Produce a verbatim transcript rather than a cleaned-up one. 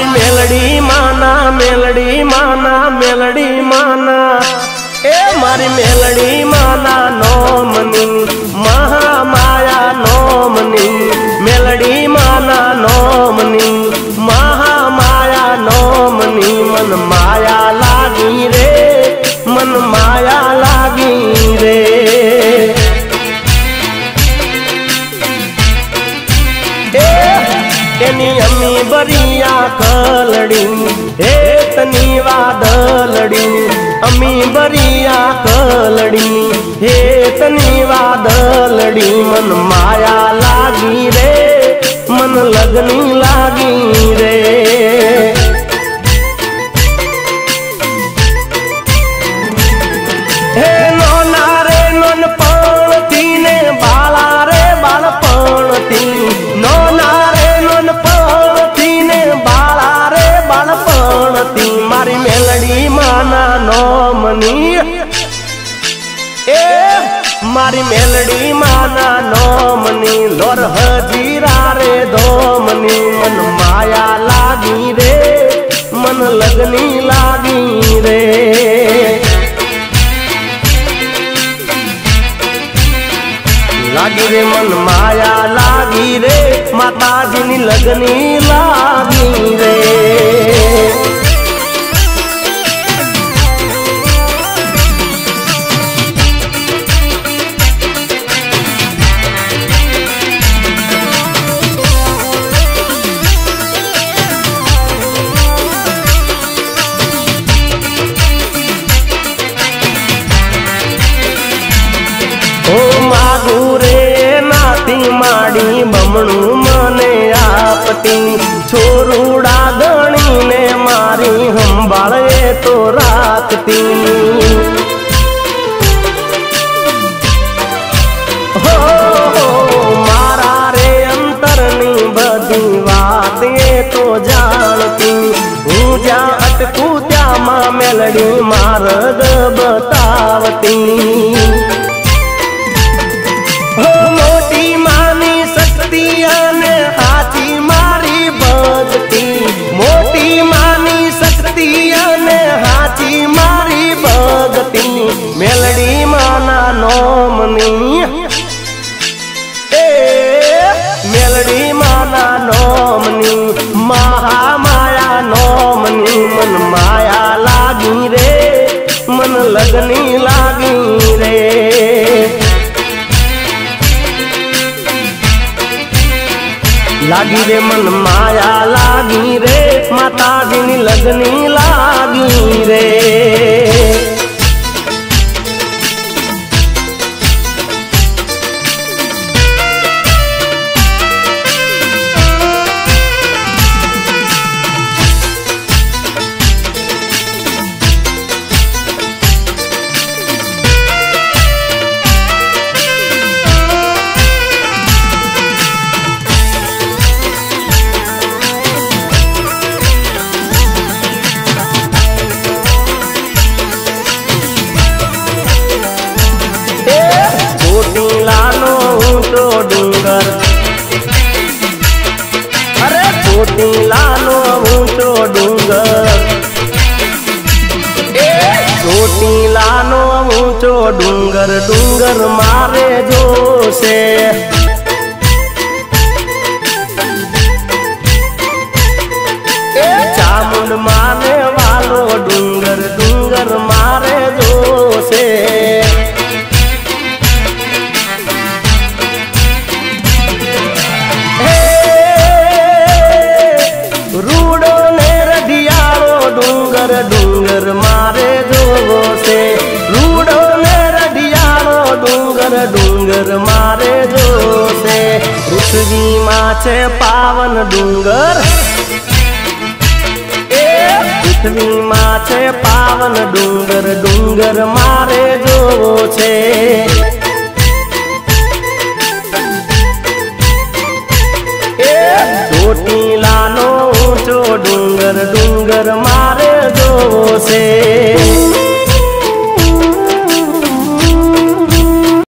मारी मेलडी माना मेलडी माना मेलडी माना ए मारी मेलडी माना नोमनी महामाया नोमनी मेलडी माना नोमनी महामाया नोमनी मन माया लागी रे मन माया लागी रे एनी अम्मी बरिया कलड़ी हे तनी वादलड़ी अम्मी बरिया कलड़ी हे तनी वादलड़ी मन माया लागी रे मन लगनी लागी रे हे नोना रे नोन पणती ने बाला रे बाल पणती नोना मारी मेलडी माना नोमनी ए मारी मेलडी माना नोमनी लोर हजीरा रे दोमनी मन माया लागी रे मन लगनी लागी रे लागी रे मन माया लागी रे माता जी लगनी लागी रे माड़ी बमणू मने आपती छोरूड़ा गणी ने मारी हम बाळे तो राखती हो, हो मारा रे अंतरनी बधी बात ये तो जानती हूँ जा अटकू त्या मां मेलडी मार्ग बतावती हाथी मारी भगती मोटी मानी शक्ति ने हाथी मारी भगती मेलडी माना नोमनी ए मेलडी माना नोमनी महामाया नोमनी मन माया लागी रे मन लगनी लागी रे लागी रे मन माया लागी रे माता जी लगनी लागी रे डूंगर अरे छोटी लालो ऊंचो डूंगर छोटी लालो ऊंचो डूंगर डूंगर मारे जो से चामुंड माने वालो डूंगर डूंगर मारे जो से डूंगर मारे जो से रूडो ने रडियालो डूंगर डूंगर मारे जो से पृथ्वी माचे पावन डूंगर ए पृथ्वी माचे पावन डूंगर डूंगर मारे जो छे ए छोटी लालो ऊंचो डूंगर डूंगर